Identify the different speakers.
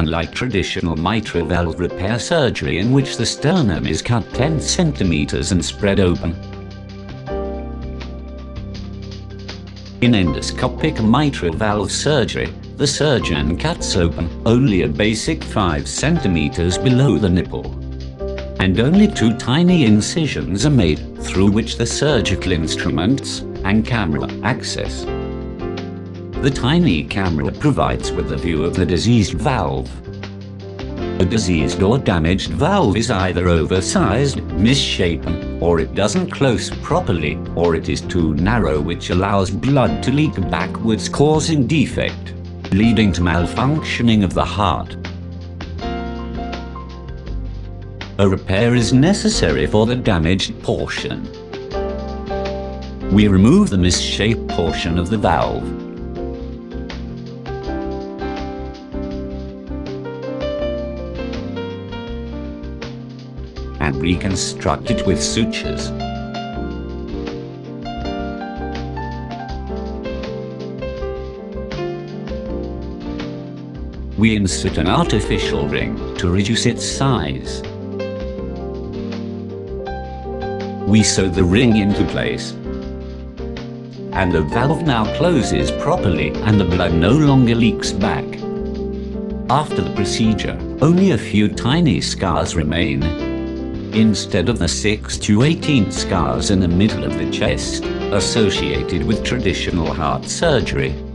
Speaker 1: unlike traditional mitral valve repair surgery in which the sternum is cut 10 centimeters and spread open. In endoscopic mitral valve surgery, the surgeon cuts open only a basic 5 centimeters below the nipple, and only 2 tiny incisions are made through which the surgical instruments and camera access. The tiny camera provides with a view of the diseased valve. A diseased or damaged valve is either oversized, misshapen, or it doesn't close properly, or it is too narrow, which allows blood to leak backwards, causing defect, leading to malfunctioning of the heart. A repair is necessary for the damaged portion. We remove the misshaped portion of the valve. And reconstruct it with sutures. We insert an artificial ring to reduce its size. We sew the ring into place, and the valve now closes properly and the blood no longer leaks back. After the procedure, only a few tiny scars remain, instead of the 6 to 18 scars in the middle of the chest associated with traditional heart surgery.